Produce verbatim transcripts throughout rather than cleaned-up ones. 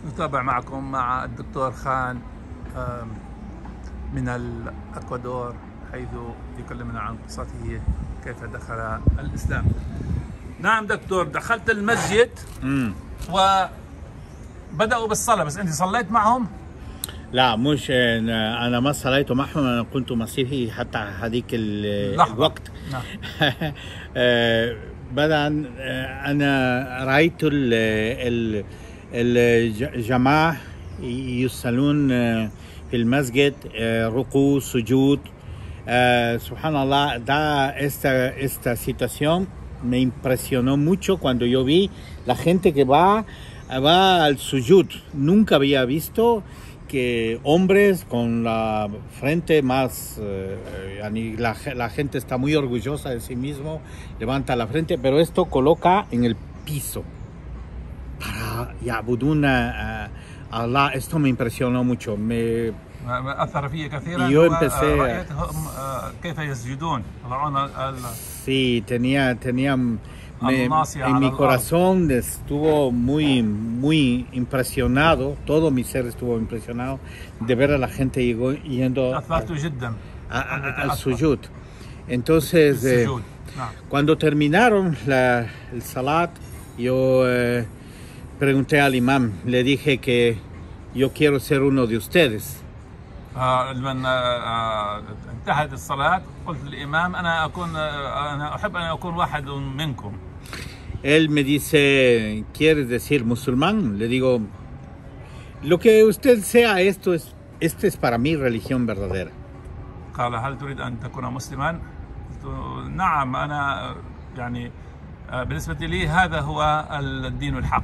نتابع معكم مع الدكتور خان من الأكوادور، حيث يكلمنا عن قصته كيف دخل الإسلام. نعم دكتور، دخلت المسجد امم وبدأوا بالصلاة، بس أنت صليت معهم؟ لا، مش انا ما صليت معهم. انا كنت مسيحي حتى هذيك لحظة. الوقت. نعم. آه، بدأ انا رايت ال- ال- الجماعة يصلون في المسجد، آه، ركوع سجود. Uh, subhanallah, da esta, esta situación me impresionó mucho cuando yo vi la gente que va, va al sujud. Nunca había visto que hombres con la frente más, eh, la, la gente está muy orgullosa de sí mismo, levanta la frente, pero esto coloca en el piso para yabuduna uh, Allah. Esto me impresionó mucho. Me أثر فيه كثيرا. Yo empecé رأيتهم كيف يسجدون يضعون ال... Sí, tenía, tenía me, الناصية en على mi الأرض. corazón estuvo muy, muy impresionado, todo mi ser estuvo impresionado de ver a la gente llegó, yendo تأثرت جدا a- a- al sujud. Entonces, eh, السجود. نعم. cuando terminaron la, el salat, yo eh, pregunté al imam, le dije que yo quiero ser uno de ustedes. آه، لمن آه، انتهت الصلاة قلت للإمام أنا أكون آه، أنا أحب أن أكون واحد منكم. Él me dice, ¿quieres decir musulmán? Le digo, lo que usted sea, esto es, esto es para mí religión verdadera. قال هل تريد أن تكون مسلما؟ قلت نعم، أنا يعني آه، بالنسبة لي هذا هو الدين الحق.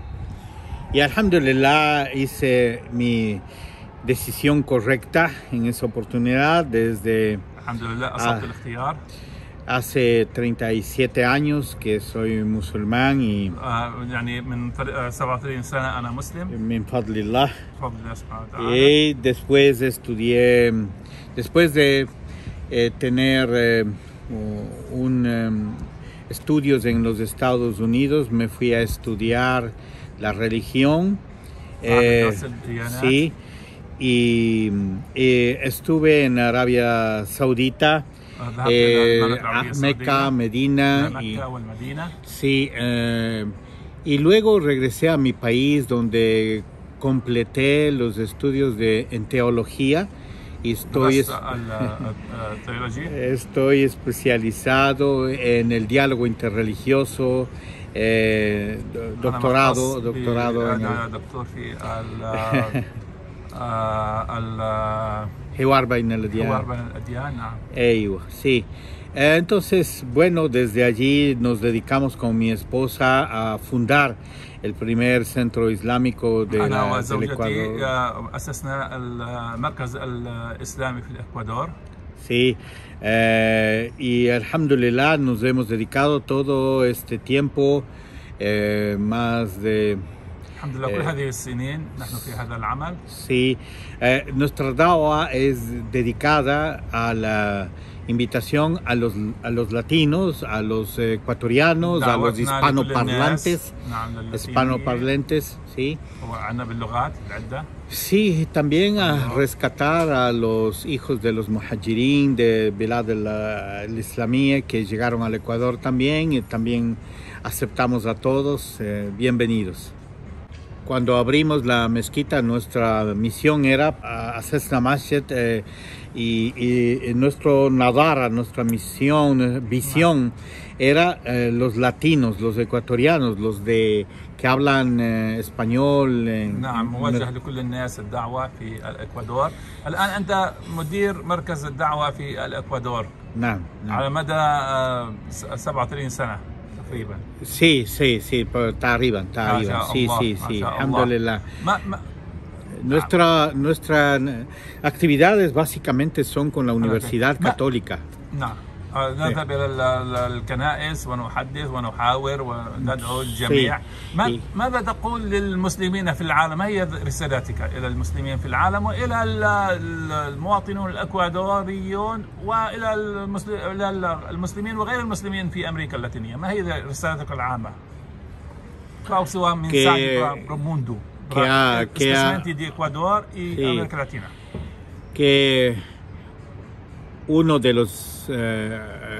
Y alhamdulillah hice mi decisión correcta en esa oportunidad desde الحمد لله أصبت آه. الاختيار. hace treinta y siete años que soy musulmán y آه، يعني من ثل- آه، سبعة وثلاثين سنة أنا مسلم min fadlillah. بفضل الله سبحانه وتعالى. Y después estudié, después de eh, tener eh, un, em, estudios en los Estados Unidos, me fui a estudiar la religión. Eh, دراسة الديانات. sí, y, y estuve en Arabia Saudita, ذهبت eh, إلى المملكة العربية a Meca, السعودية، Medina, إلى y, مكة والمدينة. sí, eh, y luego regresé a mi país donde completé los estudios de, en teología y estoy, es- درست ال- التيولوجي. estoy especializado en el diálogo interreligioso, eh, do- doctorado, أنا مختص doctorado ب- en el أنا دكتور في ال آه، ال- Hiwar Bain الحوار al-Adyan. بين الأديان. نعم. Eywa, sí. Eh, Entonces, bueno, desde allí nos dedicamos con mi esposa a fundar el primer centro islámico de أنا la- del وزوجتي Ecuador. آه، أسسنا المركز الإسلامي في الإكوادور. Sí, eh, y alhamdulillah nos hemos dedicado todo este tiempo, eh, más de, الحمد لله كل Eh. هذه السنين نحن في هذا العمل. sí, eh, nuestra dawa es dedicada a la invitación a los, a los latinos, a los ecuatorianos, a los دعوتنا لكل hispanoparlantes, الناس. نعم، للاتينيين hispanoparlantes, sí. وعندنا باللغات العدة. Sí, también a rescatar a los hijos de los muhajirin de Bilad al-Islamiyya que llegaron al Ecuador también, y también aceptamos a todos, eh, bienvenidos. Cuando abrimos la mezquita, nuestra misión era ah, hacer la masjid, eh, y, y- y nuestro nadara, nuestra misión, eh, visión era eh, los latinos, los ecuatorianos, los de que hablan eh, español. en- نعم، موجه لكل الناس الدعوة في الإكوادور. الآن أنت مدير مركز الدعوة في الإكوادور نعم نعم. على مدى آه، سبعة وثلاثين سنة تقريبا. Sí, sí, sí, pero está arriba, está ما arriba. شاء Sí, الله، sí, ما sí, شاء الله. alhamdulillah. ما ما Nuestra, nuestras actividades básicamente son con la Universidad ما- Católica. نعم. آه، نذهب إلى ال- ال- الكنائس ونحدث ونحاور وندعو الجميع. ما في- ماذا تقول للمسلمين في العالم؟ ما هي رسالتك إلى المسلمين في العالم وإلى ال- ال- المواطنون الإكوادوريون وإلى المسل- إلى المسلمين وغير المسلمين في أمريكا اللاتينية؟ ما هي رسالتك العامة؟ أو سواء من Que- ساعة mundo. que, ha, que, ha, de Ecuador y sí, América Latina. Que uno de los eh,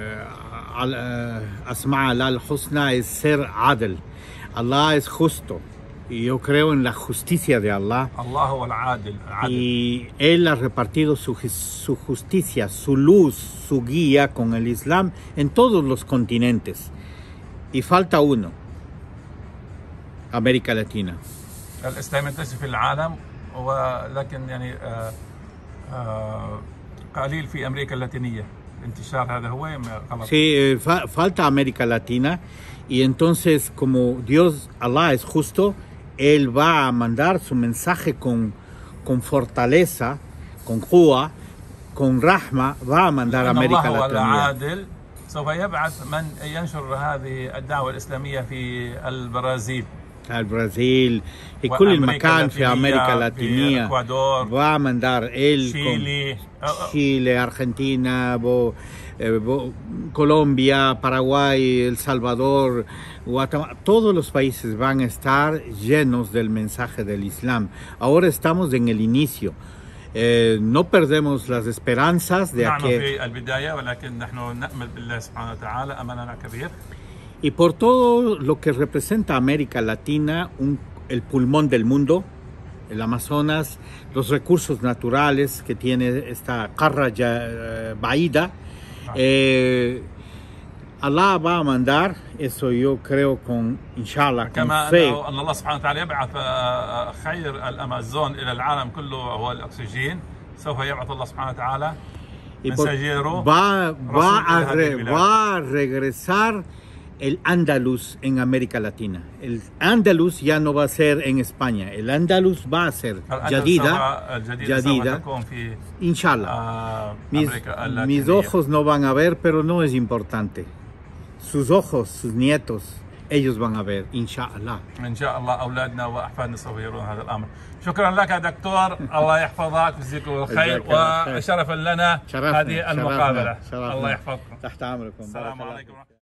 Asma al-Husna es ser adel. Allah es justo. Y yo creo en la justicia de Allah. Allah y Él ha repartido su, su justicia, su luz, su guía con el Islam en todos los continentes. Y falta uno, América Latina. الإسلام ينتشر في العالم ولكن يعني قليل في أمريكا اللاتينية. انتشار هذا هو غلط. Sí, fa falta América Latina y entonces como Dios, Allah es justo, Él va a mandar su mensaje con, con fortaleza, con Jua, con Rahma, va a mandar a América Latina. سوف يبعث من ينشر هذه الدعوة الإسلامية في البرازيل. البرازيل في كل المكان في أمريكا اللاتينية va a mandar él Chile, con Chile, Argentina, Bo, eh, Bo, Colombia, Paraguay, El Salvador, Guatemala, todos los países van a estar llenos del mensaje del Islam. Ahora estamos en el inicio. Eh, no perdemos las esperanzas de que y por todo lo que representa América Latina, un, el pulmón del mundo, el Amazonas, los recursos naturales que tiene esta Qarra uh, Baida, eh, Allah va a mandar, eso yo creo con inshallah, con fe. أن الله سبحانه وتعالى يبعث خير الأمازون إلى العالم كله هو الأكسجين. سوف يبعث الله سبحانه وتعالى mensajero va, va, a re, va a regresar el Andaluz en América Latina. El Andaluz ya no va a ser en España. El Andaluz va a ser Jadida, Jadida, inshallah. Mis, mis ojos no van a ver, pero no es importante. Sus ojos, sus nietos, ellos van a ver, inshallah. inshallah أولادنا وأحفادنا سوف يرون هذا الأمر. شكرا لك دكتور، الله يحفظك ويجزيك الخير، وشرفا لنا هذه المقابلة. الله يحفظكم. تحت أمركم. السلام عليكم.